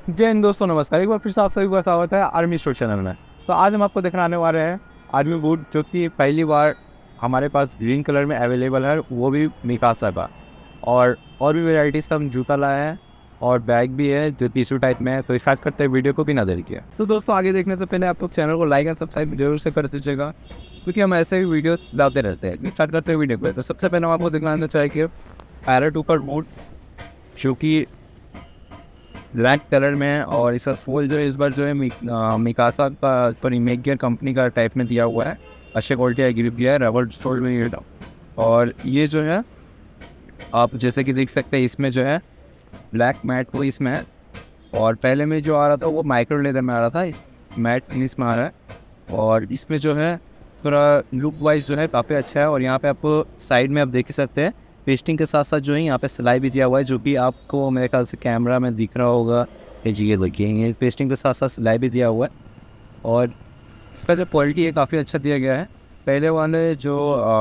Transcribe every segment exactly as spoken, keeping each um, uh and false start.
जय हिंद दोस्तों, नमस्कार। एक बार फिर से आप सभी का स्वागत है आर्मी स्टोर चैनल में। तो आज हम आपको दिखाने वाले हैं आर्मी बूट, जो कि पहली बार हमारे पास ग्रीन कलर में अवेलेबल है, वो भी मिकासा का। और और भी वेराइटीज का हम जूता लाए हैं और बैग भी है जो टिश्यू टाइप में है। तो स्टार्ट करते हैं वीडियो को बिना देरी किए। तो दोस्तों, आगे देखने से पहले आप लोग चैनल को लाइक एंड सब्सक्राइब जरूर से कर दीजिएगा, क्योंकि हम ऐसे ही वीडियो लाते रहते हैं। स्टार्ट करते हैं वीडियो को। तो सबसे पहले हम आपको दिखाना चाहिए पैरेट ऊपर बूट, जो कि ब्लैक कलर में है। और इसका सोल जो है इस बार जो है मिकासा का पर मेगियर कंपनी का टाइप में दिया हुआ है। अच्छे क्वालिटी का ग्रिप दिया है, रबर सोल में ये। और ये जो है आप जैसे कि देख सकते हैं, इसमें जो है ब्लैक मैट वो इसमें है। और पहले में जो आ रहा था वो माइक्रो लेदर में आ रहा था, मैट फिनिश में आ रहा है। और इसमें जो है थोड़ा लुक वाइज जो है काफ़ी अच्छा है। और यहाँ पे आपको साइड में आप देख ही सकते हैं, पेस्टिंग के साथ साथ जो है यहाँ पे सिलाई भी दिया हुआ है, जो कि आपको मेरे ख्याल से कैमरा में दिख रहा होगा। ये जी देखिए, पेस्टिंग के साथ साथ सिलाई भी दिया हुआ है। और इसका जो क्वालिटी है काफ़ी अच्छा दिया गया है, पहले वाले जो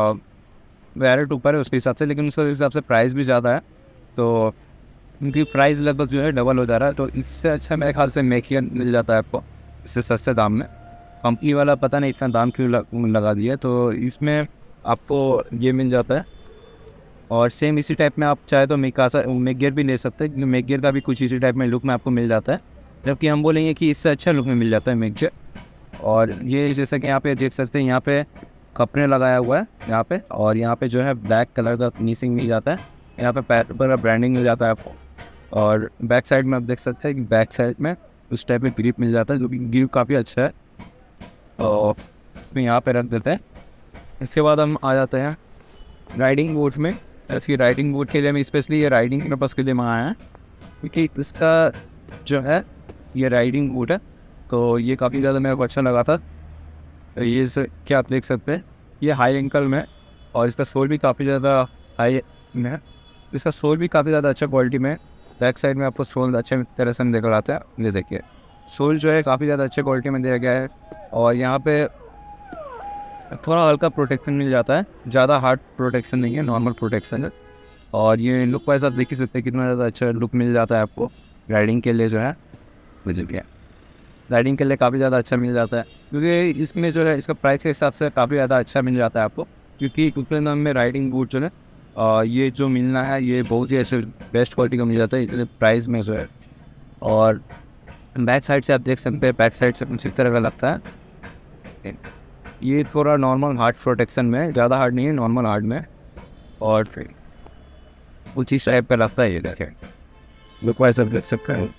वेरेट ऊपर है उसके हिसाब से, लेकिन उसके हिसाब से प्राइस भी ज़्यादा है। तो उनकी प्राइस लगभग जो है डबल हो जा रहा है। तो इससे अच्छा मेरे ख्याल से मेकियर मिल जाता है आपको इससे सस्ते दाम में। कंपनी वाला पता नहीं इतना दाम क्यों लगा दिया, तो इसमें आपको ये मिल जाता है। और सेम इसी टाइप में आप चाहे तो मिकासा मेगियर भी ले सकते हैं, क्योंकि मेगियर का भी कुछ इसी टाइप में लुक में आपको मिल जाता है, जबकि हम बोलेंगे कि इससे अच्छा लुक में मिल जाता है मेगियर। और ये जैसा कि यहाँ पे देख सकते हैं, यहाँ पे कपड़े लगाया हुआ है यहाँ पे। और यहाँ पे जो है ब्लैक कलर का फिनिशिंग मिल जाता है, यहाँ पे पैर पर ब्रांडिंग मिल जाता है आपको। और बैक साइड में आप देख सकते हैं कि बैक साइड में उस टाइप में ग्रिप मिल जाता है, जो कि ग्रिप काफ़ी अच्छा है। और इसमें यहाँ पे रख देते हैं। इसके बाद हम आ जाते हैं राइडिंग बूट में। इसकी राइडिंग बूट के लिए मैं स्पेशली ये राइडिंग पर्पज़ के लिए मंगाया है, क्योंकि इसका जो है ये राइडिंग बूट है, तो ये काफ़ी ज़्यादा मेरे को अच्छा लगा था। ये क्या आप देख सकते हैं, ये हाई एंकल में, और इसका सोल भी काफ़ी ज़्यादा हाई में है। इसका सोल भी काफ़ी ज़्यादा अच्छा क्वालिटी में। बैक साइड में आपको सोल अच्छे तरह से देखकर आता है। ये देखिए, सोल जो है काफ़ी ज़्यादा अच्छे क्वालिटी में दिया गया है। और यहाँ पे थोड़ा हल्का प्रोटेक्शन मिल जाता है, ज़्यादा हार्ड प्रोटेक्शन नहीं है, नॉर्मल प्रोटेक्शन है। और ये लुक वाइज आप देख ही सकते हैं कितना ज़्यादा अच्छा लुक मिल जाता है आपको राइडिंग के लिए जो है। मुझे क्या राइडिंग के लिए काफ़ी ज़्यादा अच्छा मिल जाता है, क्योंकि इसमें जो है इसका प्राइस के हिसाब से काफ़ी ज़्यादा अच्छा मिल जाता है आपको। क्योंकि उतने दाम में राइडिंग बूट जो है आ, ये जो मिलना है ये बहुत ही ऐसे बेस्ट क्वालिटी का मिल जाता है इतने प्राइस में जो है। और बैक साइड से आप देख सकते हैं, बैक साइड से कुछ इस तरह का लगता है। ये थोड़ा नॉर्मल हार्ड प्रोटेक्शन में, ज़्यादा हार्ड नहीं है, नॉर्मल हार्ड में। और फिर कुछ इस टाइप का लगता है। ये देखें, लुक वाइज देख सकते हैं।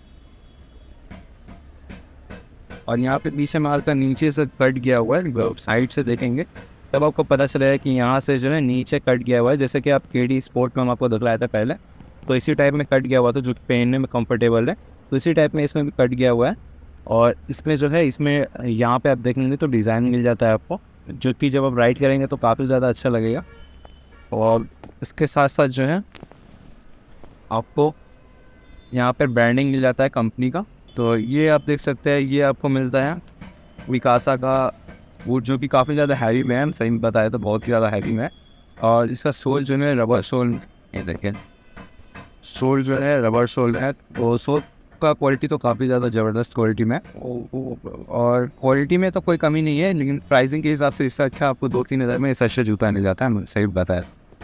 और यहाँ पे पीछे माल का नीचे से कट गया हुआ है, साइड से देखेंगे तब आपको पता चलेगा कि यहाँ से जो है नीचे कट गया हुआ है। जैसे कि आप के डी स्पोर्ट में हम आपको दिखलाया था पहले, तो इसी टाइप में कट गया हुआ था, जो पहनने में कंफर्टेबल है। तो इसी टाइप में इसमें भी कट गया हुआ है। और इसमें जो है इसमें यहाँ पे आप देखेंगे तो डिज़ाइन मिल जाता है आपको, जो कि जब आप राइड करेंगे तो काफ़ी ज़्यादा अच्छा लगेगा। और इसके साथ साथ जो है आपको यहाँ पर ब्रांडिंग मिल जाता है कंपनी का। तो ये आप देख सकते हैं, ये आपको मिलता है मिकासा का बूट, जो कि काफ़ी ज़्यादा हैवी में है, सही बताया तो बहुत ही ज़्यादा हैवी में है। और इसका सोल जो है रबर सोल, ये देखें सोल जो है रबर सोल है। तो सोल का क्वालिटी तो काफ़ी ज़्यादा ज़बरदस्त क्वालिटी में। और क्वालिटी में तो कोई कमी नहीं है, लेकिन प्राइसिंग के हिसाब से इससे अच्छा आपको दो तीन हज़ार में इससे अच्छा जूता मिल जाता है, सही बताया।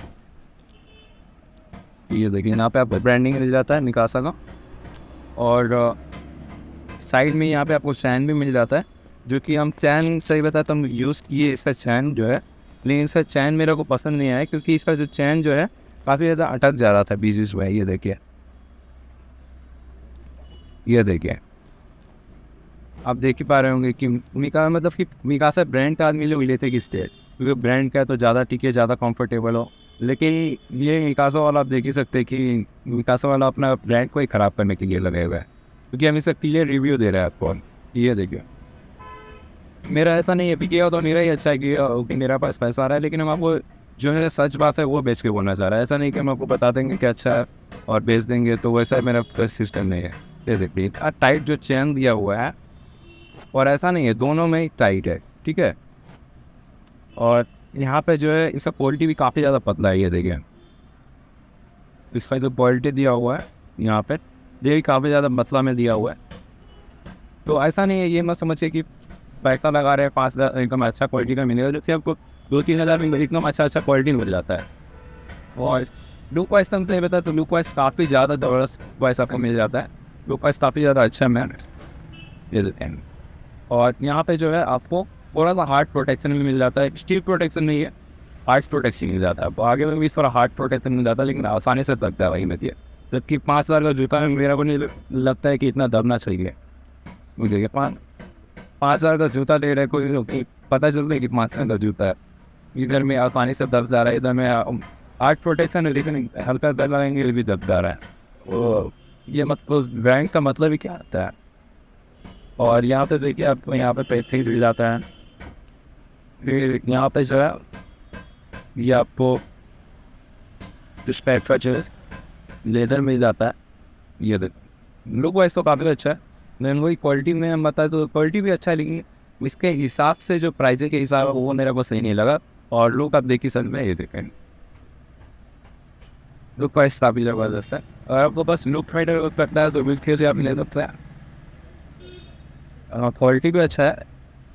ये देखिए, यहाँ पे आपको ब्रांडिंग मिल जाता है मिकासा का। और साइड में यहाँ पे आपको चैन भी मिल जाता है, जो कि हम चैन सही बताते हम यूज़ किए इसका चैन जो है, लेकिन इसका चैन मेरे को पसंद नहीं आया, क्योंकि इसका जो चैन जो है काफ़ी ज़्यादा अटक जा रहा था बीच बीच में। ये देखिए, ये देखिए आप देख ही पा रहे होंगे कि मिका मतलब कि मिकासा ब्रांड का आदमी लोग लेते किस लिए, क्योंकि ब्रांड का है तो ज़्यादा टिके, ज़्यादा कंफर्टेबल हो। लेकिन ये मिकासा वाला आप देख ही सकते हैं कि मिकासा वाला अपना ब्रांड को ही ख़राब करने के लिए लगे हुआ है, क्योंकि हम इसका क्लियर रिव्यू दे रहे हैं आपको। ये देखिए, मेरा ऐसा नहीं है बिकेगा तो मेरा ही अच्छा है कि मेरा पास पैसा आ रहा है, लेकिन हम आपको जो है सच बात है वो बेच के बोलना चाह रहा है। ऐसा नहीं कि हम आपको बता देंगे कि अच्छा है और बेच देंगे, तो वैसा मेरा सिस्टम नहीं है। ये देखिए, टाइट जो चैन दिया हुआ है, और ऐसा नहीं है, दोनों में ही टाइट है, ठीक है। और यहाँ पे जो है इसका क्वालिटी भी काफ़ी ज़्यादा पतला है। ये देखिए, इसका जो क्वालिटी दिया हुआ है यहाँ पे ये काफ़ी ज़्यादा मतला में दिया हुआ है। तो ऐसा नहीं है, ये मत समझिए कि पैसा लगा रहे हैं पाँच हज़ार एकदम अच्छा क्वालिटी का मिलेगा, जबकि आपको दो तीन हज़ार में एकदम अच्छा अच्छा क्वालिटी मिल जाता है। और लुक वाइज हम से बताए तो लुक वाइज काफ़ी ज़्यादा ज़बरदस्त वाइज आपको मिल जाता है। लुक वाइज काफ़ी ज़्यादा अच्छा है ये देते हैं। और यहाँ पे जो है आपको थोड़ा सा हार्ट प्रोटेक्शन भी मिल जाता है, स्टील प्रोटेक्शन नहीं है, हार्ट प्रोटेक्शन मिल जाता है। आगे में भी थोड़ा हार्ट प्रोटेक्शन मिल जाता है, लेकिन आसानी से लगता है वही में दिया। जबकि पाँच हज़ार का जूता में मेरा को नहीं लगता है कि इतना दबना चाहिए। मुझे पाँच पाँच हज़ार का जूता ले रहे कोई पता चलता है कि पाँच हज़ार का जूता है, इधर में आसानी से दब जा रहा है, इधर में हार्ट प्रोटेक्शन है लेकिन हल्का दब लगाएंगे भी दब जा रहा है। वो ये मतलब ब्रांड का मतलब ही क्या आता है। और यहाँ पे देखिए आपको यहाँ पे पैसे मिल जाता है। फिर यहाँ पे जो है ये आपको डिस्पैच जो लेदर मिल जाता है। ये देखो लुक वाइज तो काफ़ी अच्छा है, लेकिन वही क्वालिटी में हम बताए तो क्वालिटी भी अच्छा है, लेकिन इसके हिसाब से जो प्राइस के हिसाब है वो मेरे को सही नहीं लगा। और लुक आप देखिए सर में ये देखें, लुक वाइज काफ़ी ज़बरदस्त है। और आपको बस लुक मैटर करता है तो बिल्कुल से आप ले सकते हैं। क्वालिटी भी अच्छा है,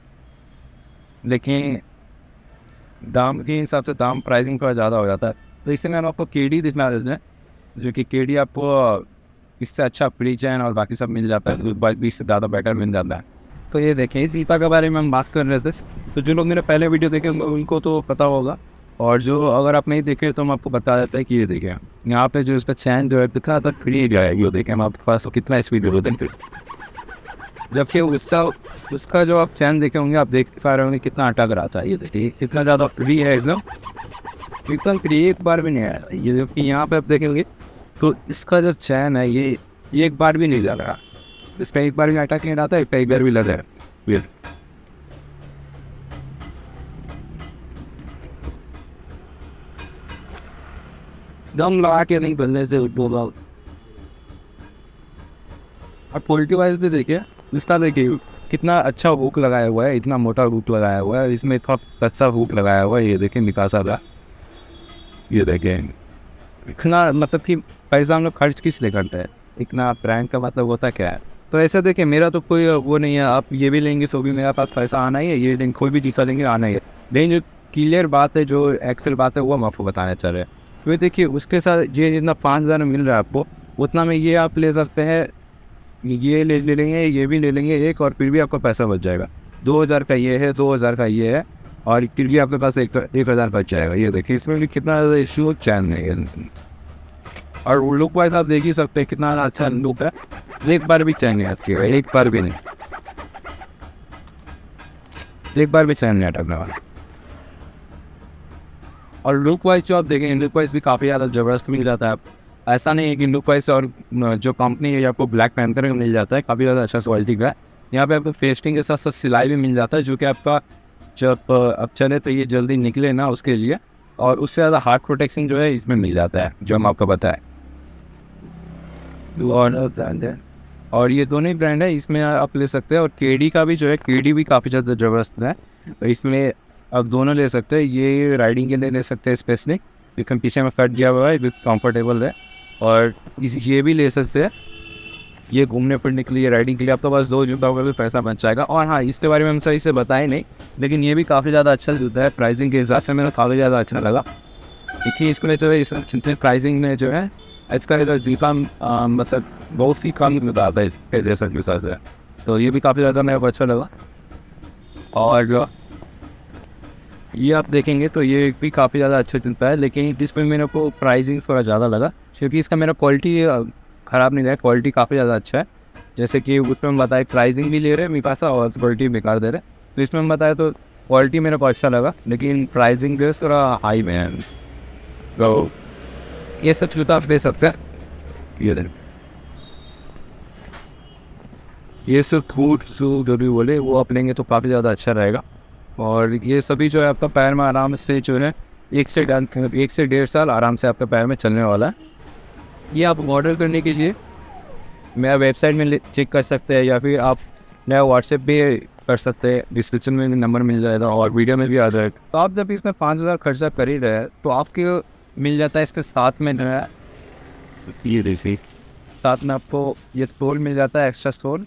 लेकिन दाम के हिसाब से दाम प्राइसिंग थोड़ा ज़्यादा हो जाता है। तो इससे मैंने आपको के डी दिखा देते हैं, जो कि के डी आपको इससे अच्छा प्री चैन और बाकी सब मिल जाता है, भी इससे ज़्यादा बेटर मिल जाता है। तो ये देखें इस जूता के बारे में हम बात कर रहे थे, तो जो लोग मेरे पहले वीडियो देखे उनको तो पता होगा, और जो अगर आप नहीं देखे तो हम आपको बता देते हैं कि ये देखें यहाँ पे जो इसका चैन जो है दिखा था फ्री जाएगी। वो देखें हम आपके पास कितना स्पीड होते हैं, जबकि उसका उसका जो आप चैन देखे होंगे आप देख पा रहे होंगे कितना अटक रहा था। ये देखिए कितना ज़्यादा फ्री है, एकदम एकदम फ्री, एक बार भी नहीं आया। ये जबकि यहाँ पे आप देखेंगे तो इसका जो चैन है ये ये एक बार भी नहीं लग रहा, इसका एक बार भी अटक नहीं रहा था, एक बार भी लग रहा है। दम लगा के नहीं बनने से बोला। और क्वालिटी वाइज भी देखिए इसका, देखिए कितना अच्छा हुक लगाया हुआ है, इतना मोटा हुक लगाया हुआ है, इसमें इतना कच्चा हुक लगाया हुआ है। ये देखें मिकासा का, ये देखें इतना मतलब कि पैसा हम लोग खर्च किस लिए करते हैं, इतना ब्रांड का मतलब होता क्या है। तो ऐसा देखिए मेरा तो कोई वो नहीं है, आप ये भी लेंगे सो भी मेरे पास पैसा आना ही है, ये लेंगे कोई भी चीज़ लेंगे आना ही है। लेकिन जो क्लियर बात है, जो एक्चुअल बात है वो हम आपको बताना चाह रहे हैं। तो देखिए उसके साथ ये जितना पाँच हज़ार में मिल रहा है आपको, उतना में ये आप ले सकते हैं, ये ले ले लेंगे, ये भी ले लेंगे एक, और फिर भी आपका पैसा बच जाएगा। दो हज़ार का ये है, दो हज़ार का ये है, और फिर भी आपके पास एक एक हज़ार बच जाएगा। ये देखिए इसमें भी कितना ज़्यादा इशू चैन है, और लुक वाइज आप देख ही सकते हैं कितना अच्छा लुक है। एक बार भी चैन नहीं अटकी, एक बार भी नहीं, एक बार भी चैन नहीं अटकने वाला। और लुक वाइज जो आप देखेंगे लुक वाइज भी काफ़ी ज़्यादा ज़बरदस्त मिल जाता है। ऐसा नहीं है कि लुक वाइज और जो कंपनी है आपको ब्लैक पैंथर में मिल जाता है, काफ़ी ज़्यादा अच्छा क्वालिटी का है। यहाँ पे आपको फेस्टिंग के साथ साथ सिलाई भी मिल जाता है, जो कि आपका जब अब चले तो ये जल्दी निकले ना उसके लिए, और उससे ज़्यादा हार्ट प्रोटेक्शन जो है इसमें मिल जाता है, जो हम आपको बताएं। और और ये दोनों ही ब्रांड है, इसमें आप ले सकते हैं। और केडी का भी जो है, केडी भी काफ़ी ज़्यादा ज़बरदस्त है, तो इसमें आप दोनों ले सकते हैं। ये राइडिंग के लिए ले सकते हैं स्पेशली, लेकिन पीछे में कट दिया हुआ है, कंफर्टेबल है। और इस ये भी ले सकते हैं, ये घूमने फिरने के लिए, राइडिंग के लिए आपके पास दो जूता होगा भी पैसा बच जाएगा। और हाँ, इसके बारे में हम सही से बताए नहीं, लेकिन ये भी काफ़ी ज़्यादा अच्छा जूता है, प्राइसिंग के हिसाब से मेरा काफ़ी ज़्यादा अच्छा लगा। देखिए इसमें जो है इस प्राइसिंग में जो है इसका इधर जूता मतलब बहुत ही कम बताता है इसके जैसा जूता से, तो ये भी काफ़ी ज़्यादा मेरे को अच्छा लगा। और ये आप देखेंगे तो ये भी काफ़ी ज़्यादा अच्छा जूता है, लेकिन इसमें मेरे को प्राइसिंग थोड़ा ज़्यादा लगा, क्योंकि इसका मेरा क्वालिटी ख़राब नहीं रहा है, क्वालिटी काफ़ी ज़्यादा अच्छा है। जैसे कि उसमें हम बताए प्राइसिंग भी ले रहे हैं मिकासा और क्वालिटी बेकार दे रहे, तो इसमें हम बताए तो क्वालिटी मेरे को अच्छा लगा, लेकिन प्राइसिंग भी थोड़ा हाई में है। तो ये सब जूता आप ले सकते हैं। ये देख ये सब फूट जो जो भी बोले वो आप लेंगे तो काफ़ी ज़्यादा अच्छा रहेगा। और ये सभी जो है आपका पैर में आराम से जो है एक से डेढ़ एक से डेढ़ साल आराम से आपके पैर में चलने वाला है। ये आप ऑर्डर करने के लिए मेरा वेबसाइट में चेक कर सकते हैं, या फिर आप नया व्हाट्सएप भी कर सकते हैं, डिस्क्रिप्शन में नंबर मिल जाएगा और वीडियो में भी आ जाएगा। तो आप जब इसमें पाँच हज़ार खर्चा कर ही रहे हैं तो आपके मिल जाता है इसके साथ में जो है ये देखिए साथ में आपको ये स्टोर मिल जाता है, एक्स्ट्रा स्टोर।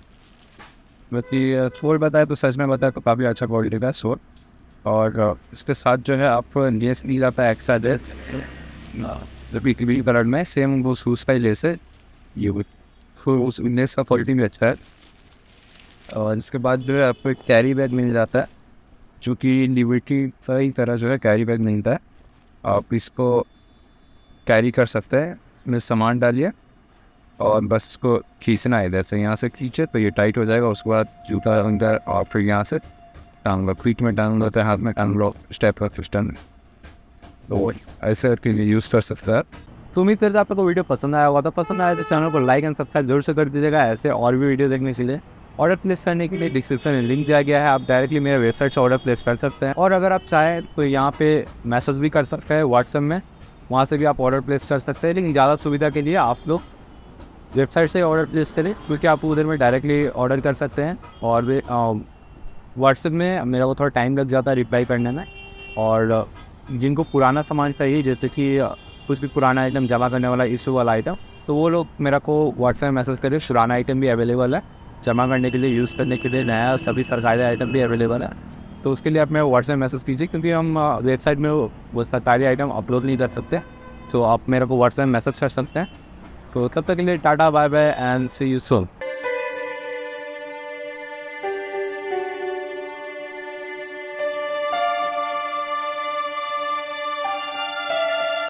बाकी स्टोर बताए तो सच में बताए तो काफ़ी अच्छा क्वालिटी का स्टोर। और इसके साथ जो है आपको लेस मिल जाता है, एक्स्ट्रा लेस ग्रीन कलर में, सेम वो शूज़ का ही लेस है ये, तो उस लेस का क्वालिटी भी अच्छा है। और इसके बाद जो है आपको एक कैरी बैग मिल जाता है, जो कि लिबर्टी की तरह जो है कैरी बैग मिलता है। आप इसको कैरी कर सकते हैं, इसमें सामान डालिए और बस इसको खींचना है, इधर से यहाँ से खींचे तो ये टाइट हो जाएगा। उसके बाद जूता अंदर और फिर यहाँ से टांग लो, फीट में टांग लो तो हाथ में टांग लो, स्टेप का सिस्टम, तो ऐसे करके यूज़ कर सकता है। तो उम्मीद करते हैं आपको वीडियो पसंद आया होगा। तो पसंद आया तो चैनल को लाइक एंड सब्सक्राइब जरूर से कर दीजिएगा। ऐसे और भी वीडियो देखने के लिए ऑर्डर प्लेस करने के लिए डिस्क्रिप्शन में लिंक दिया गया है, आप डायरेक्टली मेरे वेबसाइट से ऑर्डर प्लेस कर सकते हैं। और अगर आप चाहें तो यहाँ पे मैसेज भी कर सकते हैं व्हाट्सएप में, वहाँ से भी आप ऑर्डर प्लेस कर सकते हैं। लेकिन ज़्यादा सुविधा के लिए आप लोग वेबसाइट से ऑर्डर प्लेस करें, क्योंकि आप उधर में डायरेक्टली ऑर्डर कर सकते हैं। और वे व्हाट्सएप में मेरा को थोड़ा टाइम लग जाता है रिप्लाई करने में। और जिनको पुराना सामान चाहिए, जैसे कि कुछ भी पुराना आइटम जमा करने वाला इशू वाला आइटम, तो वो लोग मेरा को व्हाट्सएप में मैसेज करें। पुराना आइटम भी अवेलेबल है जमा करने के लिए, यूज़ करने के लिए, नया सभी सरकारी आइटम भी अवेलेबल है। तो उसके लिए आप मेरे व्हाट्सएप मैसेज कीजिए, क्योंकि हम वेबसाइट में वो सरकारी आइटम अपलोड नहीं कर सकते। तो आप मेरे को व्हाट्सएप मैसेज कर सकते हैं। तो तब तक के लिए tata bye bye and see you soon.